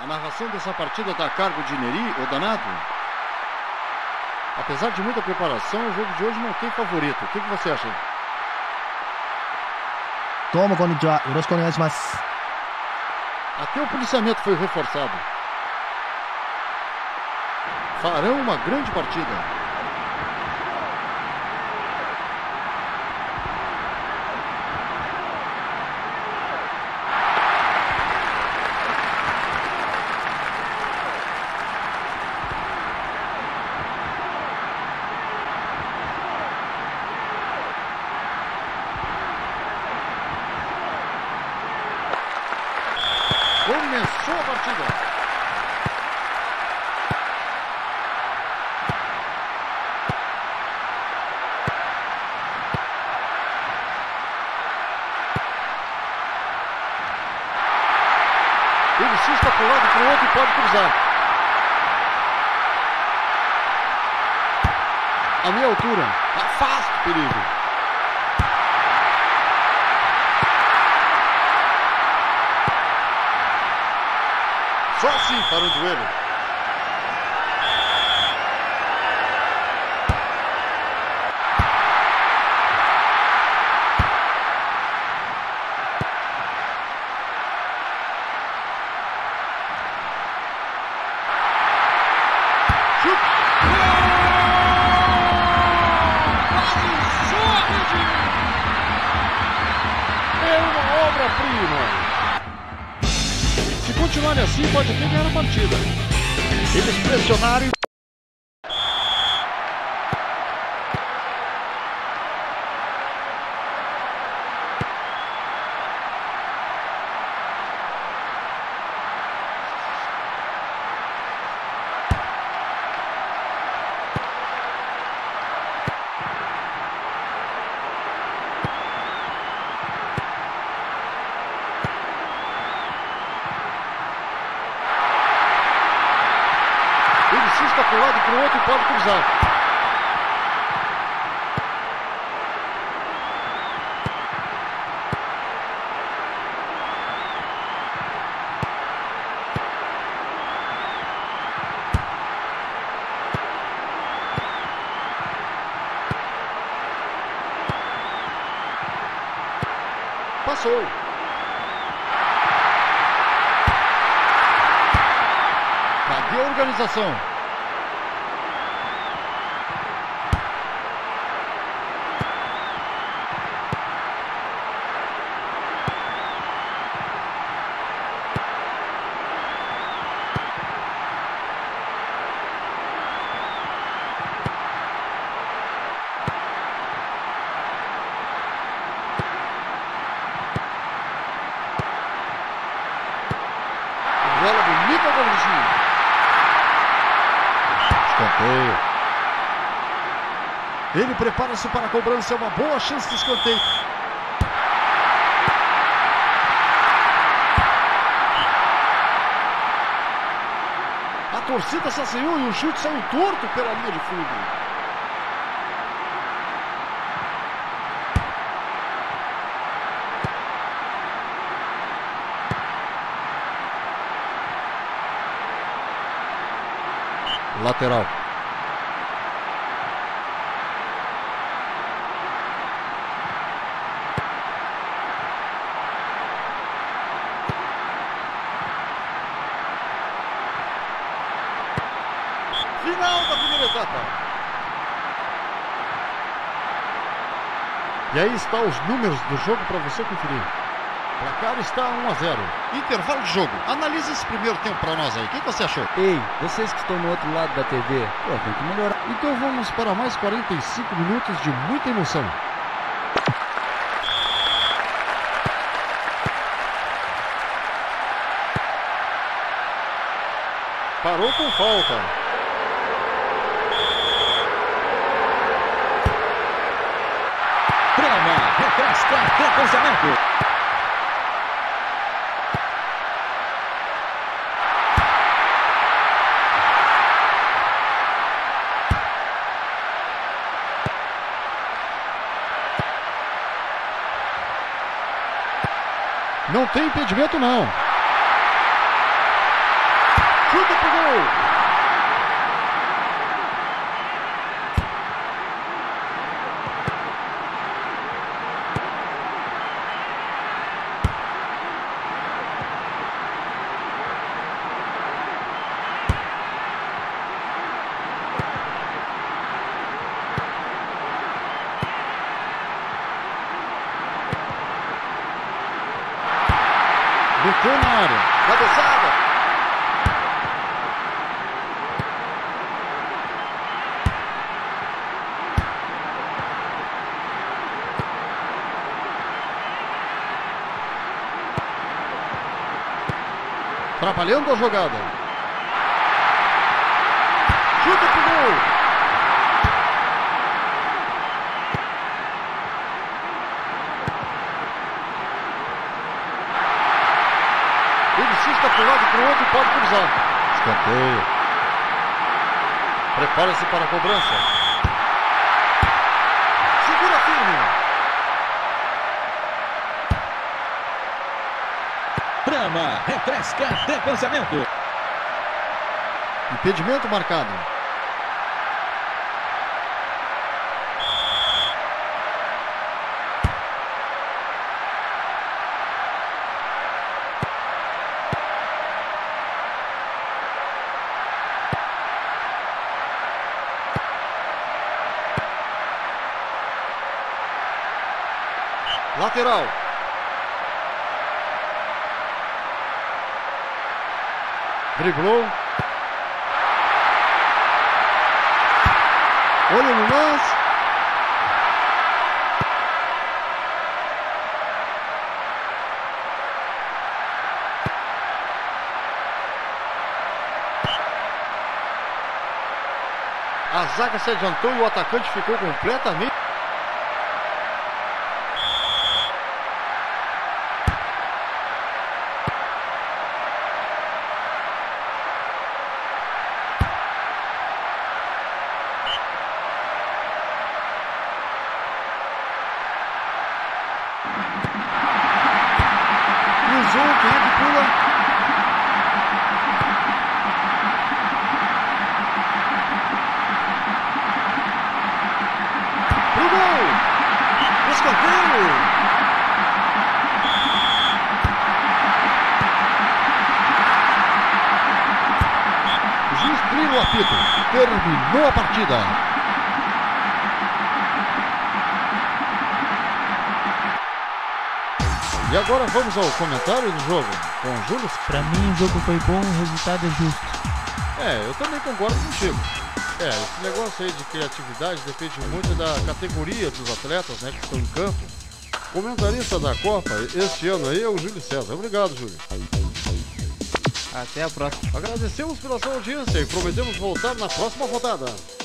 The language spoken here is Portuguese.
narração dessa partida está a cargo de Neri, o danado. Apesar de muita preparação, o jogo de hoje não tem favorito. O que você acha? どうもこんにちは。よろしくお願いします。 Até o policiamento foi reforçado. Farão uma grande partida. Começou a partida. Ele cisca para um lado e para o outro e pode cruzar. A meia altura. Afasta o perigo. Só assim para o joelho. Chute! Quase só a rede! É uma obra-prima. Se continuarem assim, pode até ganhar a partida. Eles pressionaram e... Ele cisca para um lado e para o outro e pode cruzar. Passou. Cadê a organização? Bola bonita do Luizinho. Escanteio. Ele prepara-se para a cobrança. É uma boa chance de escanteio. A torcida se assanhou e o chute saiu torto pela linha de fundo. Lateral. Final da primeira etapa. E aí estão os números do jogo para você conferir. O placar está 1-0. Intervalo de jogo. Analise esse primeiro tempo para nós aí. O que você achou? Ei, vocês que estão no outro lado da TV, tem que melhorar. Então vamos para mais 45 minutos de muita emoção. Parou com falta. Drama, refresca, credenciamento. Não tem impedimento, não. Chuta pro gol. Meteu na área. Cabeçada. Atrapalhando a jogada. Chuta pro gol. Ele cisca para um lado e para o outro e pode cruzar. Escanteio. Prepara-se para a cobrança. Segura firme. Brama, refresca, tem pensamento. Impedimento marcado. Lateral. Driblou. Olha no lance. A zaga se adiantou e o atacante ficou completamente... Cruzou, quem é que pula? Pro gol! Escanteio! O juiz tira o apito. Terminou a partida. E agora vamos ao comentário do jogo com o Júlio. Pra mim o jogo foi bom, o resultado é justo. Eu também concordo contigo. Esse negócio aí de criatividade depende muito da categoria dos atletas, né, que estão em campo. Comentarista da Copa este ano aí é o Júlio César. Obrigado, Júlio. Até a próxima. Agradecemos pela sua audiência e prometemos voltar na próxima rodada.